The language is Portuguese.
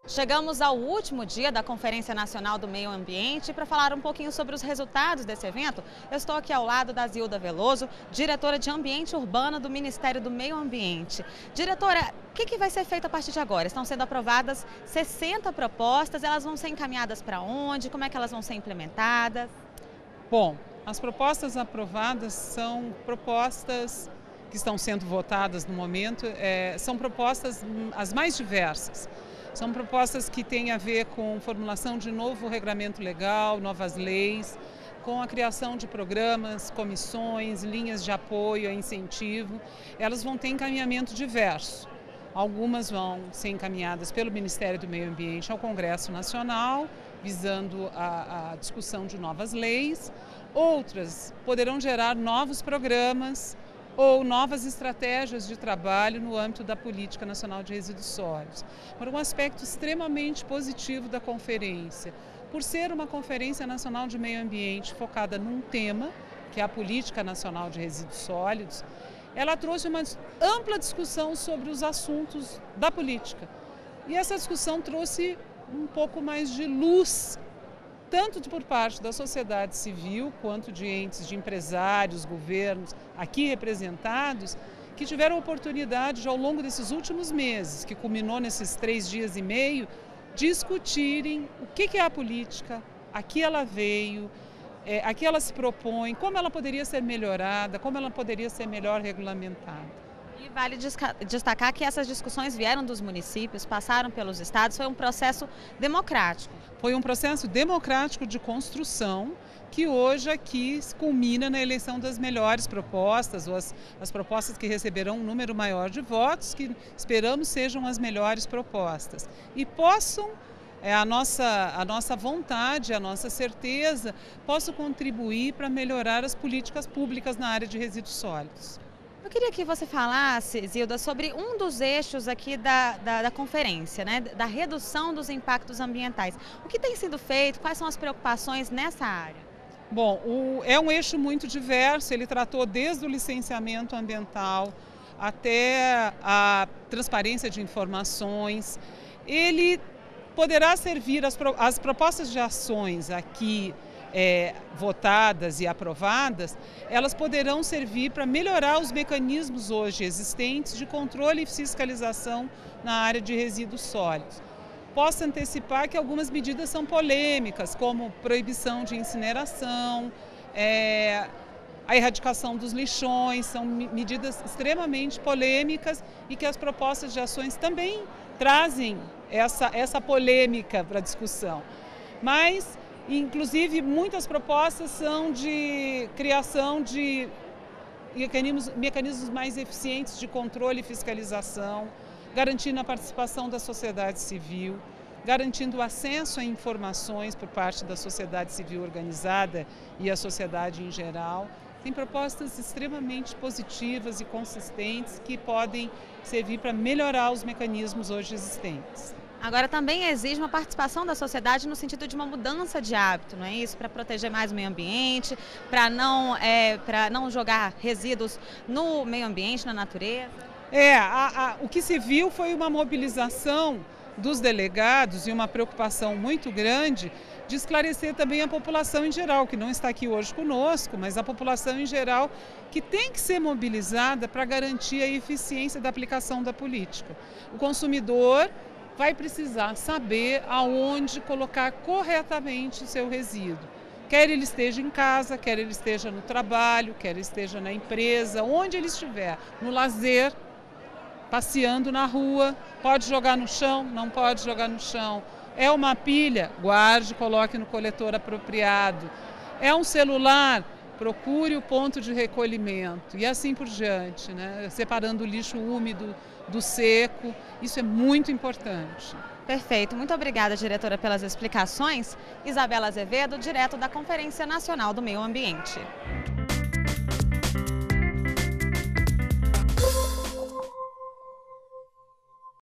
Chegamos ao último dia da Conferência Nacional do Meio Ambiente. Para falar um pouquinho sobre os resultados desse evento, eu estou aqui ao lado da Zilda Veloso, diretora de Ambiente Urbano do Ministério do Meio Ambiente. Diretora, o que vai ser feito a partir de agora? Estão sendo aprovadas 60 propostas, elas vão ser encaminhadas para onde? Como é que elas vão ser implementadas? Bom, as propostas aprovadas são propostas que estão sendo votadas no momento, são propostas as mais diversas. São propostas que têm a ver com formulação de novo regulamento legal, novas leis, com a criação de programas, comissões, linhas de apoio, incentivo. Elas vão ter encaminhamento diverso. Algumas vão ser encaminhadas pelo Ministério do Meio Ambiente ao Congresso Nacional, visando a discussão de novas leis. Outras poderão gerar novos programas ou novas estratégias de trabalho no âmbito da Política Nacional de Resíduos Sólidos. Por um aspecto extremamente positivo da conferência, por ser uma Conferência Nacional de Meio Ambiente focada num tema, que é a Política Nacional de Resíduos Sólidos, ela trouxe uma ampla discussão sobre os assuntos da política. E essa discussão trouxe um pouco mais de luz, tanto por parte da sociedade civil, quanto de entes de empresários, governos, aqui representados, que tiveram a oportunidade de, ao longo desses últimos meses, que culminou nesses 3 dias e meio, discutirem o que é a política, a que ela veio, a que ela se propõe, como ela poderia ser melhorada, como ela poderia ser melhor regulamentada. E vale destacar que essas discussões vieram dos municípios, passaram pelos estados, foi um processo democrático. Foi um processo democrático de construção que hoje aqui culmina na eleição das melhores propostas, ou as propostas que receberão um número maior de votos, que esperamos sejam as melhores propostas. E possam, a nossa vontade, a nossa certeza, possam contribuir para melhorar as políticas públicas na área de resíduos sólidos. Eu queria que você falasse, Zilda, sobre um dos eixos aqui da conferência, né? Da redução dos impactos ambientais. O que tem sido feito? Quais são as preocupações nessa área? Bom, é um eixo muito diverso, ele tratou desde o licenciamento ambiental até a transparência de informações. Ele poderá servir, as propostas de ações aqui votadas e aprovadas, elas poderão servir para melhorar os mecanismos hoje existentes de controle e fiscalização na área de resíduos sólidos. Posso antecipar que algumas medidas são polêmicas, como proibição de incineração, a erradicação dos lixões, são medidas extremamente polêmicas e que as propostas de ações também trazem essa polêmica para a discussão. Mas, inclusive, muitas propostas são de criação de mecanismos mais eficientes de controle e fiscalização, garantindo a participação da sociedade civil, garantindo o acesso a informações por parte da sociedade civil organizada e a sociedade em geral. Tem propostas extremamente positivas e consistentes que podem servir para melhorar os mecanismos hoje existentes. Agora também exige uma participação da sociedade no sentido de uma mudança de hábito, não é isso? Para proteger mais o meio ambiente, para não jogar resíduos no meio ambiente, na natureza. O que se viu foi uma mobilização dos delegados e uma preocupação muito grande de esclarecer também a população em geral, que não está aqui hoje conosco, mas a população em geral que tem que ser mobilizada para garantir a eficiência da aplicação da política. O consumidor vai precisar saber aonde colocar corretamente o seu resíduo. Quer ele esteja em casa, quer ele esteja no trabalho, quer ele esteja na empresa, onde ele estiver, no lazer, passeando na rua, pode jogar no chão, não pode jogar no chão. É uma pilha? Guarde, coloque no coletor apropriado. É um celular? Procure o ponto de recolhimento e assim por diante, né? Separando o lixo úmido do seco, isso é muito importante. Perfeito, muito obrigada, diretora, pelas explicações. Isabela Azevedo, direto da Conferência Nacional do Meio Ambiente.